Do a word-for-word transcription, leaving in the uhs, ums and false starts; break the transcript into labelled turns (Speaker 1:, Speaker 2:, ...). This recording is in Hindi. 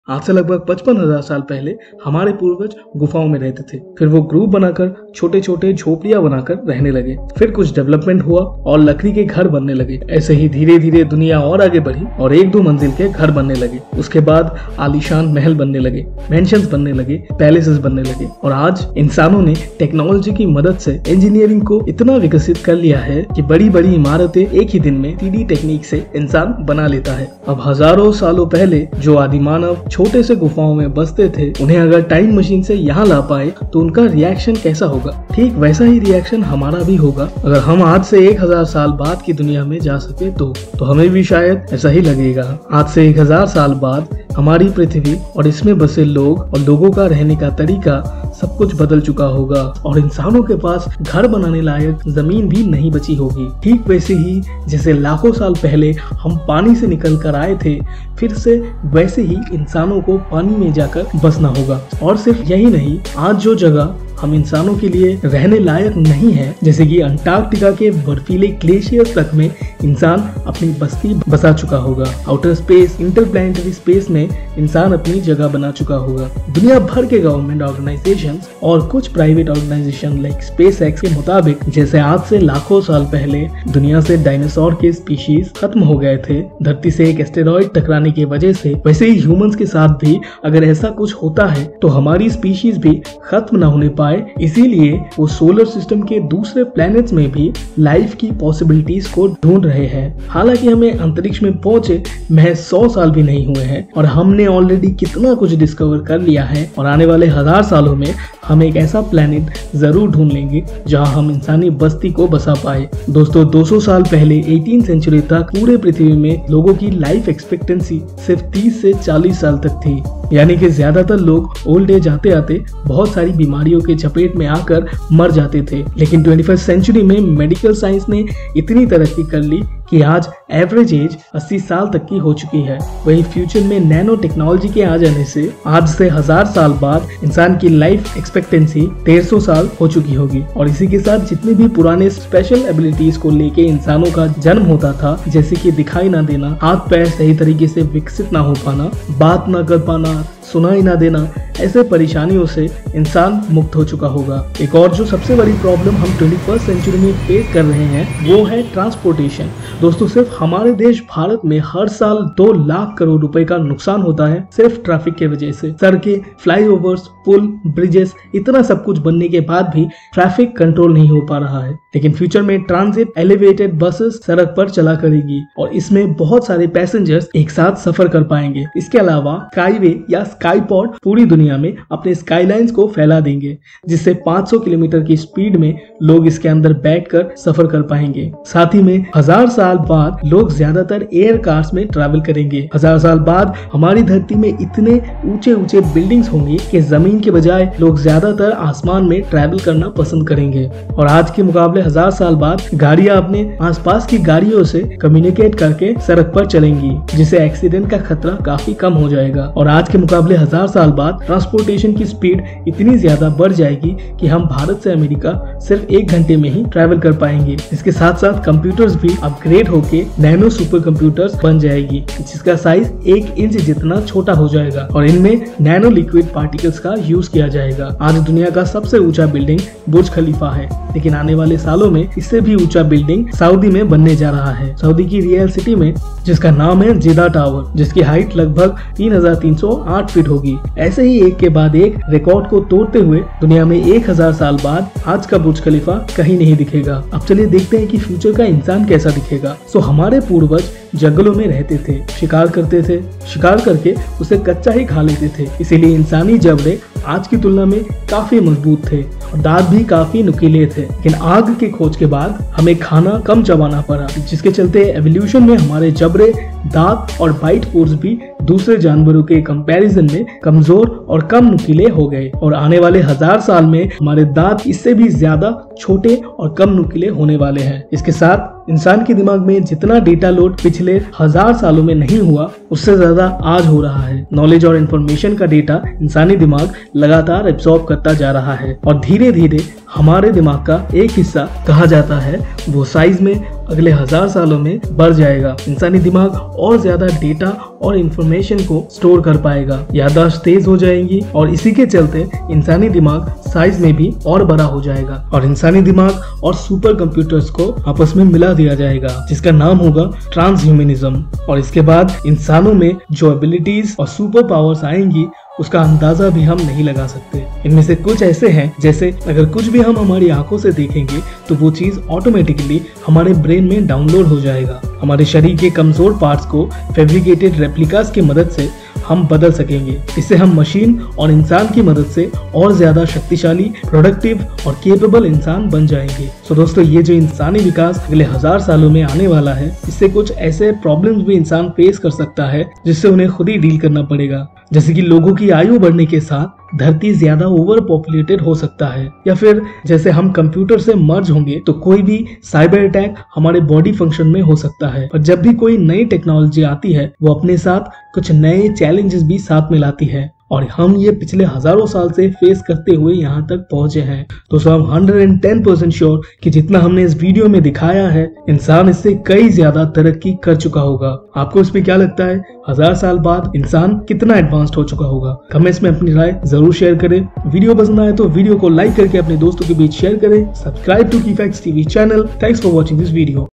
Speaker 1: आज से लगभग पचपन हजार साल पहले हमारे पूर्वज गुफाओं में रहते थे। फिर वो ग्रुप बनाकर छोटे छोटे झोपड़ियां बनाकर रहने लगे। फिर कुछ डेवलपमेंट हुआ और लकड़ी के घर बनने लगे। ऐसे ही धीरे धीरे दुनिया और आगे बढ़ी और एक दो मंजिल के घर बनने लगे। उसके बाद आलीशान महल बनने लगे, मेंशंस बनने लगे, पैलेसेस बनने लगे। और आज इंसानों ने टेक्नोलॉजी की मदद से इंजीनियरिंग को इतना विकसित कर लिया है कि बड़ी बड़ी इमारतें एक ही दिन में थ्री डी टेक्निक से इंसान बना लेता है। अब हजारों सालों पहले जो आदिमानव छोटे से गुफाओं में बसते थे, उन्हें अगर टाइम मशीन से यहाँ ला पाए तो उनका रिएक्शन कैसा होगा? ठीक वैसा ही रिएक्शन हमारा भी होगा। अगर हम आज से एक हजार साल बाद की दुनिया में जा सके तो तो हमें भी शायद ऐसा ही लगेगा। आज से एक हजार साल बाद हमारी पृथ्वी और इसमें बसे लोग और लोगों का रहने का तरीका सब कुछ बदल चुका होगा और इंसानों के पास घर बनाने लायक जमीन भी नहीं बची होगी। ठीक वैसे ही जैसे लाखों साल पहले हम पानी से निकल कर आए थे, फिर से वैसे ही इंसानों को पानी में जाकर बसना होगा। और सिर्फ यही नहीं, आज जो जगह हम इंसानों के लिए रहने लायक नहीं है, जैसे कि अंटार्कटिका के बर्फीले ग्लेशियर तक में इंसान अपनी बस्ती बसा चुका होगा। आउटर स्पेस, इंटरप्लैनेटरी स्पेस में इंसान अपनी जगह बना चुका होगा। दुनिया भर के गवर्नमेंट ऑर्गेनाइजेशंस और कुछ private organisation like SpaceX के मुताबिक, जैसे आज से लाखों साल पहले दुनिया से डायनासोर के स्पीशीज खत्म हो गए थे धरती से एक एस्टेरॉइड टकराने की वजह से, वैसे ही ह्यूमंस के साथ भी अगर ऐसा कुछ होता है तो हमारी स्पीशीज भी खत्म न होने पाए। इसीलिए वो सोलर सिस्टम के दूसरे प्लैनेट्स में भी लाइफ की पॉसिबिलिटीज को ढूंढ रहे हैं। हालांकि हमें अंतरिक्ष में पहुंचे महज सौ साल भी नहीं हुए हैं और हमने ऑलरेडी कितना कुछ डिस्कवर कर लिया है। और आने वाले हजार सालों में हम एक ऐसा प्लैनेट जरूर ढूंढ लेंगे जहां हम इंसानी बस्ती को बसा पाए। दोस्तों, दो सौ साल पहले अठारहवीं सेंचुरी तक पूरे पृथ्वी में लोगों की लाइफ एक्सपेक्टेंसी सिर्फ तीस से चालीस साल तक थी, यानी कि ज्यादातर लोग ओल्ड एज आते आते बहुत सारी बीमारियों के चपेट में आकर मर जाते थे। लेकिन ट्वेंटी फर्स्ट सेंचुरी में मेडिकल साइंस ने इतनी तरक्की कर ली कि आज एवरेज एज अस्सी साल तक की हो चुकी है। वही फ्यूचर में नैनो टेक्नोलॉजी के आ जाने से आज से हजार साल बाद इंसान की लाइफ एक्सपेक्टेंसी डेढ़ सौ साल हो चुकी होगी। और इसी के साथ जितने भी पुराने स्पेशल एबिलिटीज को लेके इंसानों का जन्म होता था, जैसे कि दिखाई ना देना, हाथ पैर सही तरीके से विकसित ना हो पाना, बात ना कर पाना, सुनाई ना देना, ऐसे परेशानियों से इंसान मुक्त हो चुका होगा। एक और जो सबसे बड़ी प्रॉब्लम हम ट्वेंटी फर्स्ट सेंचुरी में फेस कर रहे हैं वो है ट्रांसपोर्टेशन। दोस्तों, सिर्फ हमारे देश भारत में हर साल दो लाख करोड़ रुपए का नुकसान होता है सिर्फ ट्रैफिक के वजह से। सड़कें, फ्लाईओवर्स, पुल, ब्रिजेस, इतना सब कुछ बनने के बाद भी ट्रैफिक कंट्रोल नहीं हो पा रहा है। लेकिन फ्यूचर में ट्रांजिट एलिवेटेड बसेस सड़क पर चला करेगी और इसमें बहुत सारे पैसेंजर्स एक साथ सफर कर पाएंगे। इसके अलावा स्काईवे या स्काईपॉड पूरी दुनिया में अपने स्काईलाइंस को फैला देंगे, जिससे पाँच सौ किलोमीटर की स्पीड में लोग इसके अंदर बैठकर सफर कर पाएंगे। साथ ही में हजार साल बाद लोग ज्यादातर एयर कार्स में ट्रैवल करेंगे। हजार साल बाद हमारी धरती में इतने ऊंचे ऊंचे बिल्डिंग्स होंगी कि जमीन के बजाय लोग ज्यादातर आसमान में ट्रैवल करना पसंद करेंगे। और आज के मुकाबले हजार साल बाद गाड़ियां अपने आसपास की गाड़ियों से कम्युनिकेट करके सड़क पर चलेंगी, जिससे एक्सीडेंट का खतरा काफी कम हो जाएगा। और आज के मुकाबले हजार साल बाद ट्रांसपोर्टेशन की स्पीड इतनी ज्यादा बढ़ जाएगी कि हम भारत से अमेरिका सिर्फ एक घंटे में ही ट्रैवल कर पाएंगे। इसके साथ साथ कंप्यूटर्स भी अपग्रेड होके नैनो सुपर कंप्यूटर्स बन जाएगी, जिसका साइज एक इंच जितना छोटा हो जाएगा और इनमें नैनो लिक्विड पार्टिकल्स का यूज किया जाएगा। आज दुनिया का सबसे ऊंचा बिल्डिंग बुर्ज खलीफा है, लेकिन आने वाले सालों में इससे भी ऊंचा बिल्डिंग सऊदी में बनने जा रहा है। सऊदी की रियल सिटी में, जिसका नाम है जेदा टावर, जिसकी हाइट लगभग तीन हजार तीन सौ आठ फीट होगी। ऐसे ही एक के बाद एक रिकॉर्ड को तोड़ते हुए दुनिया में एक हजार साल बाद आज का बुर्ज खलीफा कहीं नहीं दिखेगा। अब चलिए देखते हैं कि फ्यूचर का इंसान कैसा दिखेगा। सो हमारे पूर्वज जंगलों में रहते थे, शिकार करते थे, शिकार करके उसे कच्चा ही खा लेते थे। इसीलिए इंसानी जबड़े आज की तुलना में काफी मजबूत थे और दांत भी काफी नुकीले थे। लेकिन आग की खोज के बाद हमें खाना कम चबाना पड़ा, जिसके चलते एवोल्यूशन में हमारे जबड़े, दांत और बाइट फोर्स भी दूसरे जानवरों के कंपैरिजन में कमजोर और कम नुकीले हो गए। और आने वाले हजार साल में हमारे दांत इससे भी ज्यादा छोटे और कम नुकीले होने वाले हैं। इसके साथ इंसान के दिमाग में जितना डेटा लोड पिछले हजार सालों में नहीं हुआ उससे ज्यादा आज हो रहा है। नॉलेज और इन्फॉर्मेशन का डेटा इंसानी दिमाग लगातार एब्सॉर्ब करता जा रहा है और धीरे धीरे हमारे दिमाग का एक हिस्सा कहा जाता है वो साइज में अगले हजार सालों में बढ़ जाएगा। इंसानी दिमाग और ज्यादा डेटा और इंफॉर्मेशन को स्टोर कर पाएगा, याददाश्त तेज हो जाएंगी और इसी के चलते इंसानी दिमाग साइज में भी और बड़ा हो जाएगा और इंसानी दिमाग और सुपर कंप्यूटर्स को आपस में मिला दिया जाएगा जिसका नाम होगा ट्रांसह्यूमनिज्म। और इसके बाद इंसानों में जो एबिलिटीज और सुपर पावर्स आएंगी उसका अंदाजा भी हम नहीं लगा सकते। इनमें से कुछ ऐसे हैं जैसे अगर कुछ भी हम हमारी आंखों से देखेंगे तो वो चीज ऑटोमेटिकली हमारे ब्रेन में डाउनलोड हो जाएगा। हमारे शरीर के कमजोर पार्ट्स को फैब्रिकेटेड रेप्लिकास की मदद से हम बदल सकेंगे। इससे हम मशीन और इंसान की मदद से और ज्यादा शक्तिशाली, प्रोडक्टिव और केपेबल इंसान बन जाएंगे। तो दोस्तों, ये जो इंसानी विकास अगले हजार सालों में आने वाला है इससे कुछ ऐसे प्रॉब्लम्स भी इंसान फेस कर सकता है जिससे उन्हें खुद ही डील करना पड़ेगा। जैसे कि लोगों की आयु बढ़ने के साथ धरती ज्यादा ओवर पॉपुलेटेड हो सकता है, या फिर जैसे हम कंप्यूटर से मर्ज होंगे तो कोई भी साइबर अटैक हमारे बॉडी फंक्शन में हो सकता है। और जब भी कोई नई टेक्नोलॉजी आती है वो अपने साथ कुछ नए चैलेंजेस भी साथ में लाती है और हम ये पिछले हजारों साल से फेस करते हुए यहाँ तक पहुंचे हैं। तो सो हम एक सौ दस परसेंट श्योर कि जितना हमने इस वीडियो में दिखाया है इंसान इससे कई ज्यादा तरक्की कर चुका होगा। आपको इस पे क्या लगता है? हजार साल बाद इंसान कितना एडवांस्ड हो चुका होगा? कमेंट्स में अपनी राय जरूर शेयर करें। वीडियो पसंद आए तो वीडियो को लाइक करके अपने दोस्तों के बीच शेयर करें। सब्सक्राइब टू की facts TV channel. Thanks for watching this video.